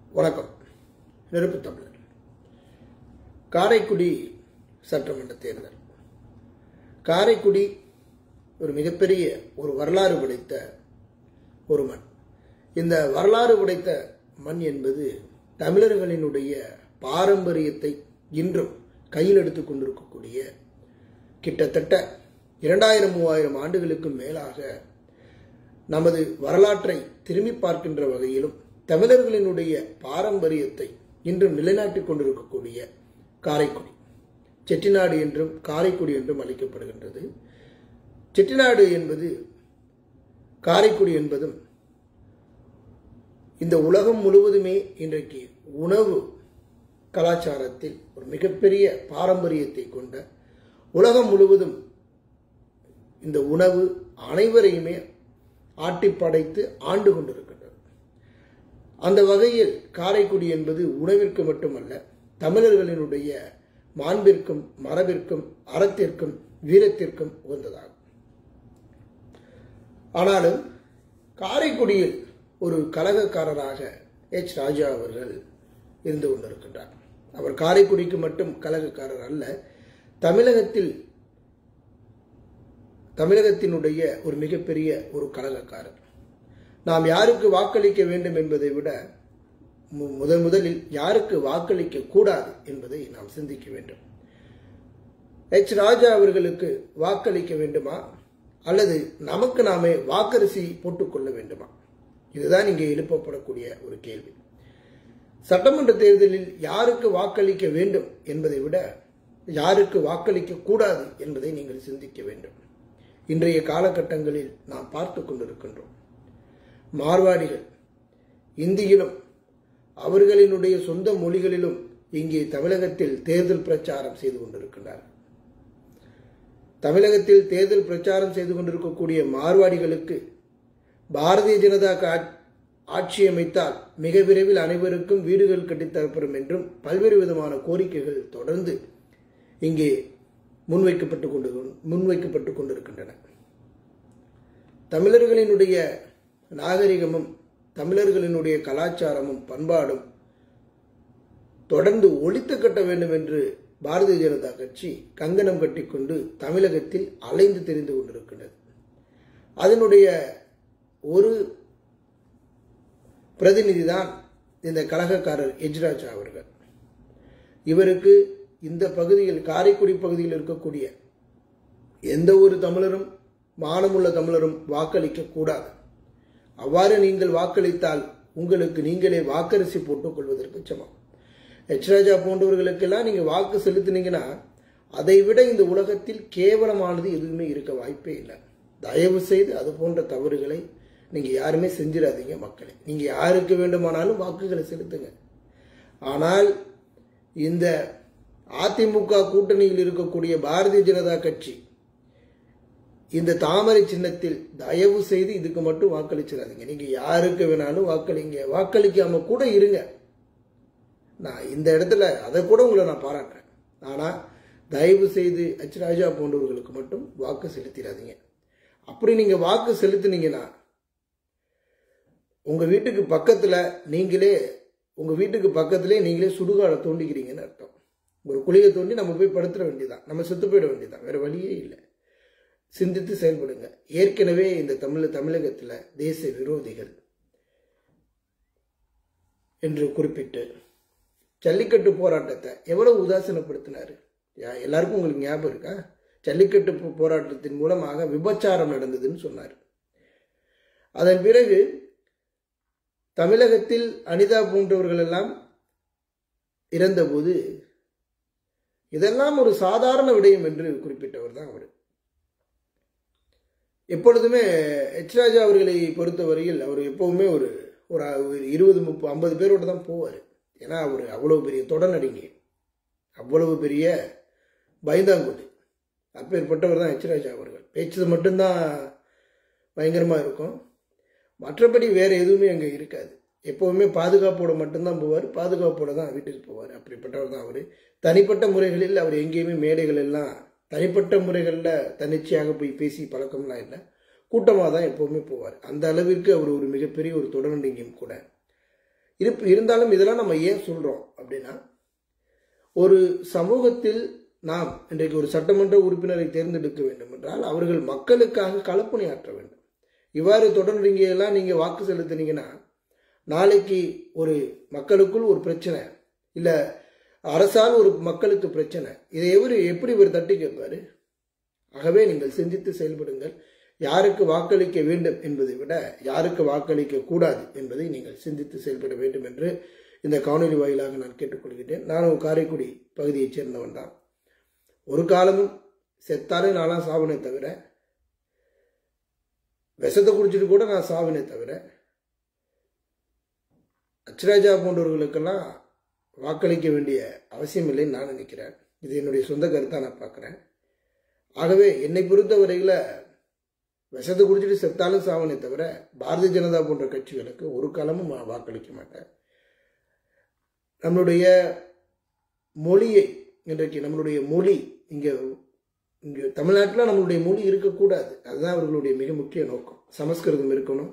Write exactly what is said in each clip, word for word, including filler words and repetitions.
வணக்கம். நெருப்பு தமிழர். காரைக்குடி சட்டமன்ற தேர்தல். காரைக்குடி ஒரு மிகப்பெரிய ஒரு வரலாறு படைத்த ஒரு மண். இந்த வரலாறு படைத்த மண் என்பது தமிழர்களினுடைய பாரம்பரியத்தை இன்றும் கையில் எடுத்துக் கொண்டிருக்கக்கூடிய கிட்டத்தட்ட இரண்டாயிரம் மூவாயிரம் ஆண்டுகளுக்கு மேலாக நமது வரலாற்றை திரும்பி பார்க்கின்ற வகையிலும் தமிழர்களினுடைய பாரம்பரியத்தை இன்றும் நிலைநாட்டிக் கொண்டிருக்கக்கூடிய காரைக்குடி செட்டிநாடு என்றும் காரைக்குடி என்றும் அழைக்கப்படுகின்றது. செட்டிநாடு என்பது காரைக்குடி என்பதும் இந்த உலகம் முழுவதுமே இன்றைக்கு உணவு கலாச்சாரத்தில் ஒரு மிகப்பெரிய பாரம்பரியத்தை கொண்ட, உலகம் முழுவதும் இந்த உணவு அனைவரையுமே ஆட்டி படைத்து ஆண்டு கொண்டிருக்கின்றது. அந்த வகையில் காரைக்குடி என்பது உணவிற்கு மட்டுமல்ல, தமிழர்களினுடைய மாண்பிற்கும் மரபிற்கும் அறத்திற்கும் வீரத்திற்கும் உகந்ததாகும். ஆனாலும் காரைக்குடியில் ஒரு கலகக்காரராக எச் ராஜா அவர்கள் இருந்து கொண்டிருக்கின்றார். அவர் காரைக்குடிக்கு மட்டும் கலகக்காரர் அல்ல, தமிழகத்தில் தமிழகத்தினுடைய ஒரு மிகப்பெரிய ஒரு கலகக்காரர். நாம் யாருக்கு வாக்களிக்க வேண்டும் என்பதை விட முதன் முதலில் யாருக்கு வாக்களிக்க கூடாது என்பதை நாம் சிந்திக்க வேண்டும். எச் ராஜா அவர்களுக்கு வாக்களிக்க வேண்டுமா அல்லது நமக்கு நாமே வாக்கரிசி போட்டுக்கொள்ள வேண்டுமா? இதுதான் இங்கே எழுப்பப்படக்கூடிய ஒரு கேள்வி. சட்டமன்ற தேர்தலில் யாருக்கு வாக்களிக்க வேண்டும் என்பதை விட யாருக்கு வாக்களிக்க கூடாது என்பதை நீங்கள் சிந்திக்க வேண்டும். இன்றைய காலகட்டங்களில் நாம் பார்த்து கொண்டிருக்கின்றோம். மார்வாடிகள் இந்தியிலும் அவர்களினுடைய சொந்த மொழிகளிலும் இங்கே தமிழகத்தில் தேர்தல் பிரச்சாரம் செய்து கொண்டிருக்கின்றார்கள். தமிழகத்தில் தேர்தல் பிரச்சாரம் செய்து கொண்டிருக்கக்கூடிய மார்வாடிகளுக்கு பாரதிய ஜனதா ஆட்சி அமைத்தால் மிக விரைவில் அனைவருக்கும் வீடுகள் கட்டித்தரப்படும் என்றும் பல்வேறு விதமான கோரிக்கைகள் தொடர்ந்து இங்கே முன்வைக்கப்பட்டு கொண்டு முன்வைக்கப்பட்டு கொண்டிருக்கின்றன. தமிழர்களினுடைய நாகரிகமும் தமிழர்களினுடைய கலாச்சாரமும் பண்பாடும் தொடர்ந்து ஒழித்து கட்ட வேண்டும் என்று பாரதிய ஜனதா கட்சி கங்கணம் கட்டிக்கொண்டு தமிழகத்தில் அலைந்து தெரிந்து கொண்டிருக்கின்றது. அதனுடைய ஒரு பிரதிநிதிதான் இந்த கலகக்காரர் எச் ராஜா அவர்கள். இவருக்கு இந்த பகுதியில் காரைக்குடி பகுதியில் இருக்கக்கூடிய எந்த ஒரு தமிழரும் மானமுள்ள தமிழரும் வாக்களிக்க கூடாது. அவ்வாறு நீங்கள் வாக்களித்தால் உங்களுக்கு நீங்களே வாக்கரிசி போட்டுக் கொள்வதற்கு சமம். எச் ராஜா போன்றவர்களுக்கெல்லாம் நீங்க வாக்கு செலுத்தினீங்கன்னா அதை விட இந்த உலகத்தில் கேவலமானது எதுவுமே இருக்க வாய்ப்பே இல்லை. தயவு செய்து அது போன்ற தவறுகளை நீங்க யாருமே செஞ்சிடாதீங்க மக்களே. நீங்க யாருக்கு வேண்டுமானாலும் வாக்குகளை செலுத்துங்க. ஆனால் இந்த அதிமுக கூட்டணியில் இருக்கக்கூடிய பாரதிய ஜனதா கட்சி இந்த தாமரை சின்னத்தில் தயவு செய்து இதுக்கு மட்டும் வாக்களிச்சிடாதீங்க. நீங்க யாருக்கு வேணாலும் வாக்களிங்க, வாக்களிக்காம கூட இருங்க. நான் இந்த இடத்துல அதை கூட உங்களை நான் பாராட்டுறேன். ஆனா தயவு செய்து எச் ராஜா போன்றவர்களுக்கு மட்டும் வாக்கு செலுத்திடாதீங்க. அப்படி நீங்க வாக்கு செலுத்தினீங்கன்னா உங்க வீட்டுக்கு பக்கத்துல நீங்களே உங்க வீட்டுக்கு பக்கத்திலே நீங்களே சுடுகாடை தோண்டிக்கிறீங்கன்னு அர்த்தம். ஒரு குழியை தோண்டி நம்ம போய் படுத்துட வேண்டியதான், நம்ம செத்து போயிட வேண்டியதான், வேற வழியே இல்லை. சிந்தித்து செயல்படுங்க. ஏற்கனவே இந்த தமிழ் தமிழகத்துல தேச விரோதிகள் என்று குறிப்பிட்டு ஜல்லிக்கட்டு போராட்டத்தை எவ்வளவு உதாசீனப்படுத்தினாரு. எல்லாருக்கும் உங்களுக்கு ஞாபகம் இருக்கா? ஜல்லிக்கட்டு போராட்டத்தின் மூலமாக விபச்சாரம் நடந்ததுன்னு சொன்னார். அதன் பிறகு தமிழகத்தில் அனிதா போன்றவர்கள் எல்லாம் இறந்தபோது இதெல்லாம் ஒரு சாதாரண விடயம் என்று குறிப்பிட்டவர் தான் அவர். எப்பொழுதுமே எச் ராஜா அவர்களை பொறுத்தவரையில் அவர் எப்பவுமே ஒரு ஒரு இருபது முப்பது ஐம்பது பேரோட தான் போவார். ஏன்னா அவர் அவ்வளவு பெரிய தொடர்நடிகை, அவ்வளவு பெரிய பயந்தாங்குடி, அப்பேற்பட்டவர் தான் எச் ராஜா அவர்கள். பேச்சது மட்டும்தான் பயங்கரமா இருக்கும், மற்றபடி வேற எதுவுமே அங்கே இருக்காது. எப்பவுமே பாதுகாப்போட மட்டும்தான் போவார், பாதுகாப்போட தான் வீட்டுக்கு போவார். அப்படிப்பட்டவர் தான் அவர். தனிப்பட்ட முறைகளில் அவர் எங்கேயுமே மேடைகள் எல்லாம் தனிப்பட்ட முறைகளில் தன்னிச்சையாக போய் பேசி பழக்கம்லாம் இல்லை. கூட்டமாக தான் எப்பவுமே போவார். அந்த அளவிற்கு அவர் ஒரு மிகப்பெரிய ஒரு தொடர்நடிகையும் கூட. இருப்பு இருந்தாலும் இதெல்லாம் நம்ம ஏன் சொல்றோம் அப்படின்னா, ஒரு சமூகத்தில் நாம் இன்றைக்கு ஒரு சட்டமன்ற உறுப்பினரை தேர்ந்தெடுக்க வேண்டும் என்றால் அவர்கள் மக்களுக்காக களப்பணியாற்ற வேண்டும். இவ்வாறு தொடர்ந்து இங்கே எல்லாம் நீங்க வாக்கு செலுத்தினீங்கன்னா நாளைக்கு ஒரு மக்களுக்குள் ஒரு பிரச்சனை இல்ல அரசால் ஒரு மக்களுக்கு பிரச்சனை, இதை எவரு எப்படி ஒரு தட்டி கேட்பாரு? ஆகவே நீங்கள் சிந்தித்து செயல்படுங்கள். யாருக்கு வாக்களிக்க வேண்டும் என்பதை விட யாருக்கு வாக்களிக்க கூடாது என்பதை நீங்கள் சிந்தித்து செயல்பட வேண்டும் என்று இந்த காணொலி வாயிலாக நான் கேட்டுக்கொள்கிறேன். நானும் காரைக்குடி பகுதியைச் சேர்ந்தவன் தான். ஒரு காலமும் செத்தாலே நான்லாம் சாவனே தவிர, விஷத்தை குடிச்சிட்டு கூட நான் சாவினே தவிர, அச்சராஜா போன்றவர்களுக்கெல்லாம் வாக்களிக்க வேண்டிய அவசியம் இல்லைன்னு நான் நினைக்கிறேன். இது என்னுடைய சொந்த கருத்தாக நான் பார்க்குறேன். ஆகவே என்னை பொறுத்தவரையில் விஷத்தை குடிச்சிட்டு செத்தாலும் சாவனே தவிர பாரதிய ஜனதா போன்ற கட்சிகளுக்கு ஒரு காலமும் வாக்களிக்க மாட்டேன். நம்மளுடைய மொழியை இன்றைக்கு நம்மளுடைய மொழி இங்கே இங்கே தமிழ்நாட்டில் நம்மளுடைய மொழி இருக்கக்கூடாது. அதுதான் அவர்களுடைய மிக முக்கிய நோக்கம். சமஸ்கிருதம் இருக்கணும்,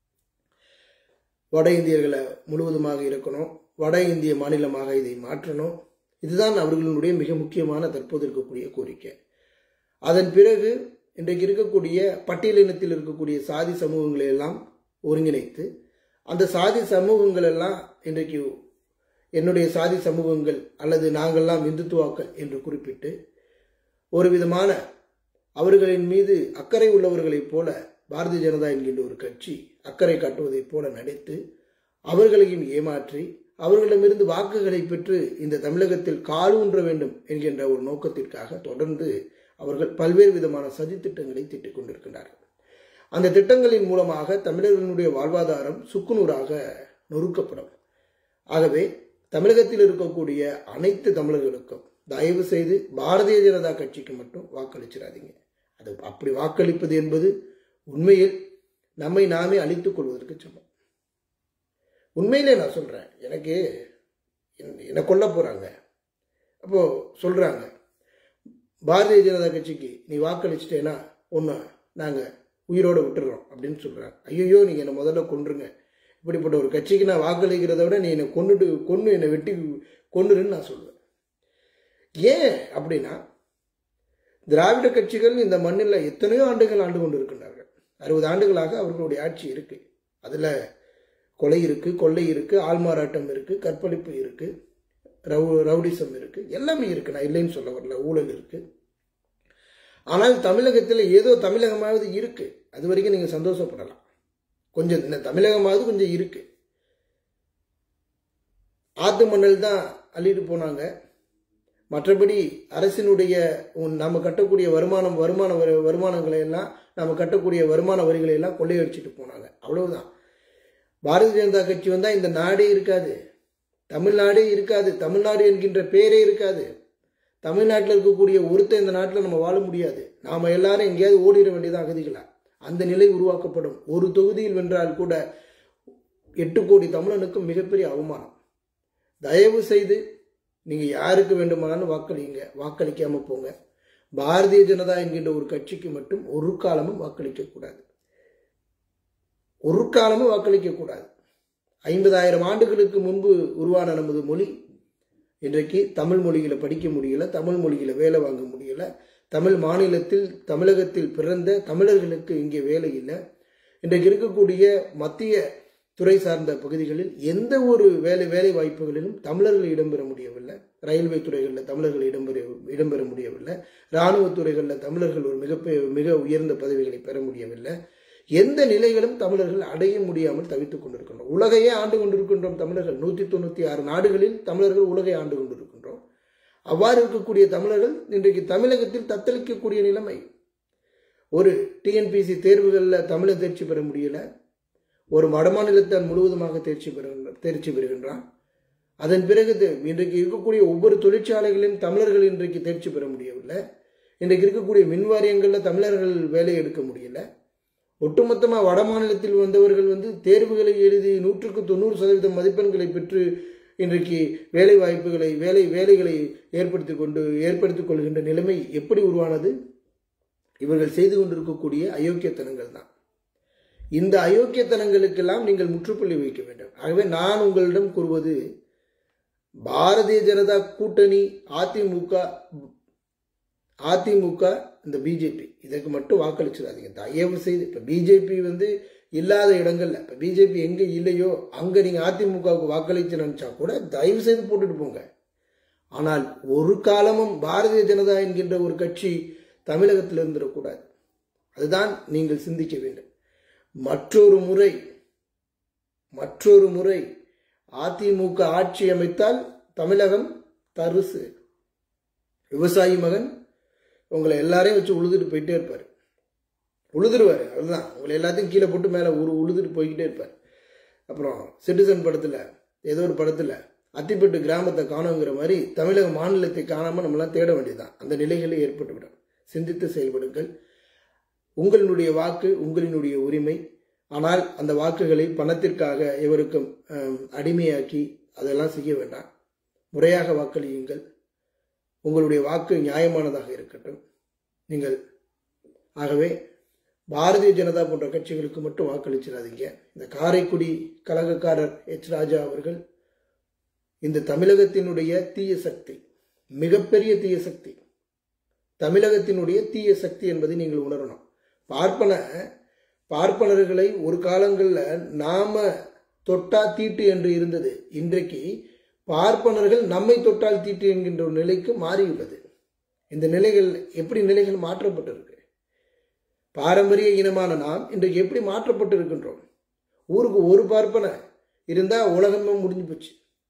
வட இந்தியர்களை முழுவதுமாக இருக்கணும், வட இந்திய மாநிலமாக இதை மாற்றணும். இதுதான் அவர்களுடைய மிக முக்கியமான தற்போது இருக்கக்கூடிய கோரிக்கை. அதன் பிறகு இன்றைக்கு இருக்கக்கூடிய பட்டியலினத்தில் இருக்கக்கூடிய சாதி சமூகங்களை எல்லாம் ஒருங்கிணைத்து அந்த சாதி சமூகங்கள் எல்லாம் இன்றைக்கு என்னுடைய சாதி சமூகங்கள் அல்லது நாங்கள்லாம் இந்துத்துவாக்கள் என்று குறிப்பிட்டு ஒரு விதமான அவர்களின் மீது அக்கறை உள்ளவர்களைப் போல பாரதிய ஜனதா என்கின்ற ஒரு கட்சி அக்கறை காட்டுவதைப் போல நடித்து அவர்களையும் ஏமாற்றி அவர்களிடமிருந்து வாக்குகளை பெற்று இந்த தமிழகத்தில் காலூன்ற வேண்டும் என்கின்ற ஒரு நோக்கத்திற்காக தொடர்ந்து அவர்கள் பல்வேறு விதமான சதி திட்டங்களை திட்டிக் கொண்டிருக்கிறார்கள். அந்த திட்டங்களின் மூலமாக தமிழர்களுடைய வாழ்வாதாரம் சுக்குநூறாக நொறுக்கப்படும். ஆகவே தமிழகத்தில் இருக்கக்கூடிய அனைத்து தமிழர்களுக்கும் தயவு செய்து பாரதிய ஜனதா கட்சிக்கு மட்டும் வாக்களிச்சிடாதீங்க. அது அப்படி வாக்களிப்பது என்பது உண்மையில் நம்மை நாமே அழித்துக் கொள்வதற்கு சமம். உண்மையிலே நான் சொல்றேன், எனக்கு என்ன கொல்ல போறாங்க. அப்போ சொல்றாங்க பாரதிய ஜனதா கட்சிக்கு நீ வாக்களிச்சிட்டேன்னா ஒன்று நாங்கள் உயிரோடு விட்டுறோம் அப்படின்னு சொல்றாங்க. ஐயோ நீங்க என்னை முதல்ல கொன்றுங்க, இப்படிப்பட்ட ஒரு கட்சிக்கு நான் வாக்களிக்கிறத விட நீ என்னை கொண்டுட்டு கொண்டு என்னை வெட்டி கொண்டுருன்னு நான் சொல்லுவேன். ஏன் அப்படின்னா திராவிட கட்சிகள் இந்த மண்ணில் எத்தனையோ ஆண்டுகள் ஆண்டு கொண்டு இருக்கின்றார்கள். அறுபது ஆண்டுகளாக அவர்களுடைய ஆட்சி இருக்கு. அதுல கொலை இருக்கு, கொள்ளை இருக்கு, ஆள்மாறாட்டம் இருக்கு, கற்பழிப்பு இருக்கு, ரவு ரவுடிசம் இருக்கு, எல்லாமே இருக்கு. நான் இல்லைன்னு சொல்ல வரல, ஊழல் இருக்கு. ஆனால் தமிழகத்தில் ஏதோ தமிழகமாவது இருக்கு. அது வரைக்கும் நீங்க சந்தோஷப்படலாம். கொஞ்சம் தமிழகமாவது கொஞ்சம் இருக்கு. ஆத்து மணல் தான் அள்ளிட்டு போனாங்க. மற்றபடி அரசினுடைய நம்ம கட்டக்கூடிய வருமானம் வருமான வருமானங்களை எல்லாம் நம்ம கட்டக்கூடிய வருமான வரிகளை எல்லாம் கொள்ளையடிச்சிட்டு போனாங்க. அவ்வளவுதான். பாரதிய ஜனதா கட்சி வந்தா இந்த நாடே இருக்காது, தமிழ்நாடே இருக்காது, தமிழ்நாடு என்கின்ற பேரே இருக்காது. தமிழ்நாட்டில் இருக்கக்கூடிய ஒருத்தர் இந்த நாட்டில் நம்ம வாழ முடியாது. நாம எல்லாரும் எங்கேயாவது ஓடிட வேண்டியதான் அகதிகளா. அந்த நிலை உருவாக்கப்படும். ஒரு தொகுதியில் வென்றால் கூட எட்டு கோடி தமிழனுக்கும் மிகப்பெரிய அவமானம். தயவு செய்து நீங்க யாருக்கு வேண்டுமானாலும் வாக்களிங்க, வாக்களிக்காம போங்க. பாரதிய ஜனதா என்கின்ற ஒரு கட்சிக்கு மட்டும் ஒரு காலமும் வாக்களிக்க கூடாது, ஒரு காலமும் வாக்களிக்க கூடாது. ஐம்பதாயிரம் ஆண்டுகளுக்கு முன்பு உருவான நமது மொழி இன்றைக்கு தமிழ் மொழிகளை படிக்க முடியல, தமிழ் மொழிகளை வேலை வாங்க முடியல. தமிழ் மாநிலத்தில் தமிழகத்தில் பிறந்த தமிழர்களுக்கு இங்கே வேலை இல்லை. இன்றைக்கு இருக்கக்கூடிய மத்திய துறை சார்ந்த பகுதிகளில் எந்த ஒரு வேலை வேலை வாய்ப்புகளிலும் தமிழர்கள் இடம்பெற முடியவில்லை. ரயில்வே துறைகளில் தமிழர்கள் இடம்பெற இடம்பெற முடியவில்லை. இராணுவ துறைகளில் தமிழர்கள் ஒரு மிக மிக உயர்ந்த பதவிகளை பெற முடியவில்லை. எந்த நிலைகளும் தமிழர்கள் அடைய முடியாமல் தவித்துக் கொண்டிருக்கின்றோம். உலகையே ஆண்டு கொண்டிருக்கின்றோம் தமிழர்கள். நூத்தி தொண்ணூத்தி ஆறு நாடுகளில் தமிழர்கள் உலகை ஆண்டு கொண்டிருக்கின்றோம். அவ்வாறு இருக்கக்கூடிய தமிழர்கள் இன்றைக்கு தமிழகத்தில் தத்தளிக்கக்கூடிய நிலைமை. ஒரு டிஎன்பிசி தேர்வுகளில் தமிழை தேர்ச்சி பெற முடியல. ஒரு வடமாநிலத்தான் முழுவதுமாக தேர்ச்சி பெற தேர்ச்சி பெறுகின்றான். அதன் பிறகு இன்றைக்கு இருக்கக்கூடிய ஒவ்வொரு தொழிற்சாலைகளிலும் தமிழர்கள் இன்றைக்கு தேர்ச்சி பெற முடியவில்லை. இன்றைக்கு இருக்கக்கூடிய மின் வாரியங்களில் தமிழர்கள் வேலை எடுக்க முடியல. ஒட்டுமொத்தமாக வட மாநிலத்தில் வந்தவர்கள் வந்து தேர்வுகளை எழுதி நூற்றுக்கு தொண்ணூறு சதவீதம் மதிப்பெண்களை பெற்று இன்றைக்கு வேலை வாய்ப்புகளை வேலை வேலைகளை ஏற்படுத்தி கொண்டு ஏற்படுத்திக் கொள்கின்ற நிலைமை எப்படி உருவானது? இவர்கள் செய்து கொண்டிருக்கக்கூடிய அயோக்கியத்தனங்கள் தான். இந்த அயோக்கியத்தனங்களுக்கெல்லாம் நீங்கள் முற்றுப்புள்ளி வைக்க வேண்டும். ஆகவே நான் உங்களிடம் கூறுவது, பாரதிய ஜனதா கூட்டணி, அதிமுக அதிமுக இந்த பிஜேபி இதற்கு மட்டும் வாக்களிச்சிடாதீங்க தயவு செய்து. இப்ப பிஜேபி வந்து இல்லாத இடங்கள்ல, இப்ப பிஜேபி எங்க இல்லையோ அங்க நீங்க அதிமுகவுக்கு வாக்களிச்சு நினைச்சா கூட தயவு செய்து போட்டுட்டு போங்க. ஆனால் ஒரு காலமும் பாரதிய ஜனதா என்கின்ற ஒரு கட்சி தமிழகத்தில் இருந்துடக்கூடாது. அதுதான் நீங்கள் சிந்திக்க வேண்டும். மற்றொரு முறை மற்றொரு முறை அதிமுக ஆட்சி அமைத்தால் தமிழகம் தரிசு. விவசாயி மகன் உங்களை எல்லாரையும் வச்சு உழுதுட்டு போயிட்டே இருப்பார். உழுதுருவாரு, அதுதான் உங்களை எல்லாத்தையும் கீழே போட்டு மேலே உரு உழுதுட்டு போய்கிட்டே இருப்பார். அப்புறம் சிட்டிசன் படத்தில் ஏதோ ஒரு படத்தில் அத்திப்பட்டு கிராமத்தை காணுங்கிற மாதிரி தமிழக மாநிலத்தை காணாமல் நம்மளாம் தேட வேண்டியதுதான். அந்த நிலைகளை ஏற்பட்டுவிடும். சிந்தித்து செயல்படுங்கள். உங்களினுடைய வாக்கு உங்களினுடைய உரிமை. ஆனால் அந்த வாக்குகளை பணத்திற்காக எவருக்கும் அடிமையாக்கி அதெல்லாம் செய்ய வேண்டாம். முறையாக வாக்களியுங்கள். உங்களுடைய வாக்கு நியாயமானதாக இருக்கட்டும். நீங்கள் ஆகவே பாரதிய ஜனதா போன்ற கட்சிகளுக்கு மட்டும் வாக்களிச்சிடாதீங்க. இந்த காரைக்குடி கழகக்காரர் எச் ராஜா அவர்கள் இந்த தமிழகத்தினுடைய தீய சக்தி, மிகப்பெரிய தீய சக்தி, தமிழகத்தினுடைய தீய சக்தி என்பதை நீங்கள் உணரணும். பார்ப்பன பார்ப்பனர்களை ஒரு காலங்களில் நாம தொட்டா தீட்டு என்று இருந்தது. இன்றைக்கு பார்ப்பனர்கள் நம்மை தொட்டால் தீட்டு என்கின்ற ஒரு நிலைக்கு மாறியுள்ளது. இந்த நிலைகள் எப்படி நிலைகள் மாற்றப்பட்டிருக்கு? பாரம்பரிய இனமான நாம் இன்றைக்கு எப்படி மாற்றப்பட்டு இருக்கின்றோம்? ஊருக்கு ஒரு பார்ப்பன இருந்தா உலகமே முடிஞ்சு போச்சு.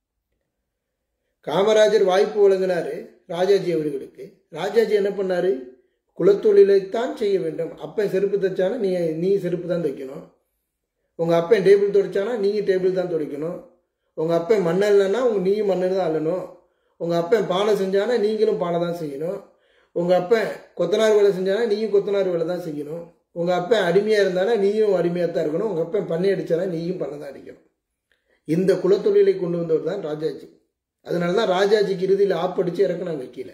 காமராஜர் வாய்ப்பு வழங்கினாரு ராஜாஜி அவர்களுக்கு. ராஜாஜி என்ன பண்ணாரு? குலத்தொழிலைத்தான் செய்ய வேண்டும். அப்பன் செருப்பு தைச்சானா நீ நீ செருப்பு தான் தைக்கணும். உங்க அப்பன் டேபிள் துடைச்சானா நீங்க டேபிள் தான் துடைக்கணும். உங்க அப்பன் மண்ணல்லன்னா உங்க நீயும் மண்ணு தான் அள்ளணும். உங்க அப்பன் பானை செஞ்சானா நீங்களும் பானை தான் செய்யணும். உங்க அப்பன் கொத்தனார் வேலை செஞ்சானா நீயும் கொத்தனார் வேலை தான் செய்யணும். உங்க அப்பன் அடிமையா இருந்தானா நீயும் அடிமையா தான் இருக்கணும். உங்க அப்பன் பண்ணை அடிச்சானா நீயும் பண்ணை தான் அடிக்கணும். இந்த குலத்தொழிலை கொண்டு வந்தவர் தான் ராஜாஜி. அதனாலதான் ராஜாஜிக்கு இறுதியில் ஆப்படிச்சு இறக்குனாங்க கீழே.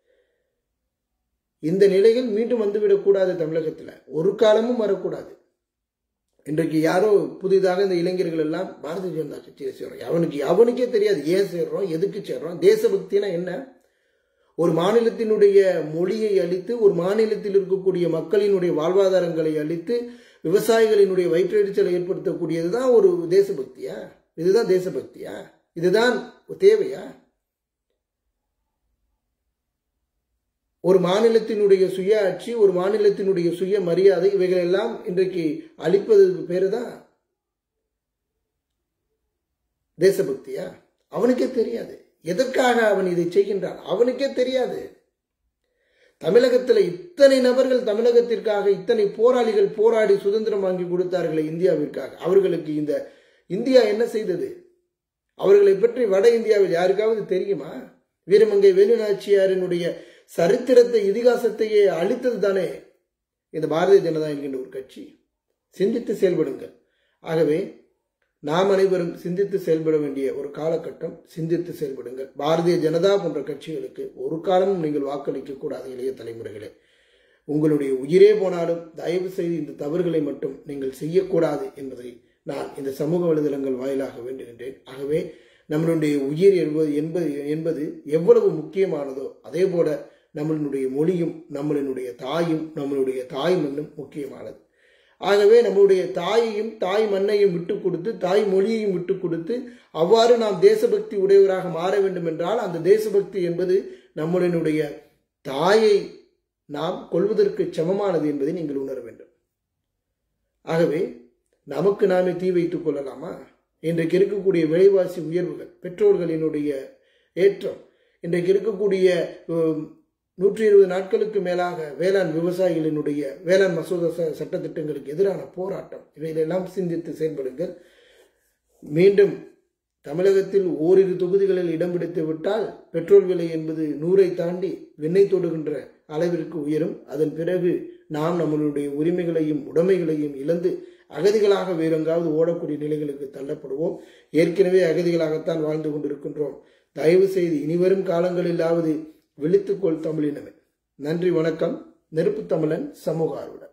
இந்த நிலைகள் மீண்டும் வந்துவிடக்கூடாது. தமிழகத்தில் ஒரு காலமும் வரக்கூடாது. இன்றைக்கு யாரோ புதிதாக இந்த இளைஞர்கள் எல்லாம் பாரதிய ஜனதா கட்சியை சேர்றோம். அவனுக்கு அவனுக்கே தெரியாது ஏன் சேர்றோம், எதுக்கு சேர்றோம். தேசபக்தினா என்ன? ஒரு மாநிலத்தினுடைய மொழியை அழித்து, ஒரு மாநிலத்தில் இருக்கக்கூடிய மக்களினுடைய வாழ்வாதாரங்களை அழித்து, விவசாயிகளினுடைய வயிற்றெரிச்சலை ஏற்படுத்தக்கூடியதுதான் ஒரு தேசபக்தியா? இதுதான் தேசபக்தியா? இதுதான் தேவையா? ஒரு மாநிலத்தினுடைய சுய ஆட்சி, ஒரு மாநிலத்தினுடைய சுய மரியாதை, இவைகள் எல்லாம் இன்றைக்கு அளிப்பதற்கு பேரு தான் தேசபக்தியா? அவனுக்கே தெரியாது எதற்காக அவன் இதை செய்கின்றான். அவனுக்கே தெரியாது. தமிழகத்தில் இத்தனை நபர்கள் தமிழகத்திற்காக, இத்தனை போராளிகள் போராடி சுதந்திரம் வாங்கி கொடுத்தார்களே இந்தியாவிற்காக. அவர்களுக்கு இந்த இந்தியா என்ன செய்தது? அவர்களை பற்றி வட இந்தியாவில் யாருக்காவது தெரியுமா? வீரமங்கை வேலுநாச்சியாரினுடைய சரித்திரத்தை, இதிகாசத்தையே அழித்தது தானே இந்த பாரதிய ஜனதா என்கின்ற ஒரு கட்சி. சிந்தித்து செயல்படுங்கள். ஆகவே நாம் அனைவரும் சிந்தித்து செயல்பட வேண்டிய ஒரு காலகட்டம். சிந்தித்து செயல்படுங்கள். பாரதிய ஜனதா போன்ற கட்சிகளுக்கு ஒரு காலமும் நீங்கள் வாக்களிக்க கூடாது. இளைய தலைமுறைகளே, உங்களுடைய உயிரே போனாலும் தயவு செய்து இந்த தவறுகளை மட்டும் நீங்கள் செய்யக்கூடாது என்பதை நான் இந்த சமூக வலைதளங்கள் வாயிலாக வேண்டுகின்றேன். ஆகவே நம்மளுடைய உயிர் என்பது என்பது என்பது எவ்வளவு முக்கியமானதோ அதே போல நம்மளுடைய மொழியும், நம்மளுடைய தாயும், நம்மளுடைய தாய் மண்ணும் முக்கியமானது. ஆகவே நம்முடைய தாயையும் தாய் மண்ணையும் விட்டு கொடுத்து, தாய் மொழியையும் விட்டு கொடுத்து, அவ்வாறு நாம் தேசபக்தி உடையவராக மாற வேண்டும் என்றால், அந்த தேசபக்தி என்பது நம்மளுடைய தாயை நாம் கொள்வதற்கு சமமானது என்பதை நீங்கள் உணர வேண்டும். ஆகவே நமக்கு நாமே தீ வைத்துக் கொள்ளலாமா? இன்றைக்கு இருக்கக்கூடிய விலைவாசி உயர்வுகள், பெட்ரோல்களினுடைய ஏற்றம், இன்றைக்கு இருக்கக்கூடிய நூற்றி இருபது நாட்களுக்கு மேலாக வேளாண் விவசாயிகளினுடைய வேளாண் மசோதா சட்டத்திட்டங்களுக்கு எதிரான போராட்டம், இவைகளெல்லாம் சிந்தித்து செயல்படுங்கள். மீண்டும் தமிழகத்தில் ஓரிரு தொகுதிகளில் இடம் பிடித்து விட்டால் பெட்ரோல் விலை என்பது நூறை தாண்டி விண்ணை தொடுகின்ற அளவிற்கு உயரும். அதன் பிறகு நாம் நம்மளுடைய உரிமைகளையும் உடைமைகளையும் இழந்து அகதிகளாக வேறெங்காவது ஓடக்கூடிய நிலைகளுக்கு தள்ளப்படுவோம். ஏற்கனவே அகதிகளாகத்தான் வாழ்ந்து கொண்டிருக்கின்றோம். தயவு செய்து இனிவரும் காலங்களிலாவது விழித்துக்கொள் தமிழினமே. நன்றி, வணக்கம். நெருப்பு தமிழன் சமூக ஆர்வலர்.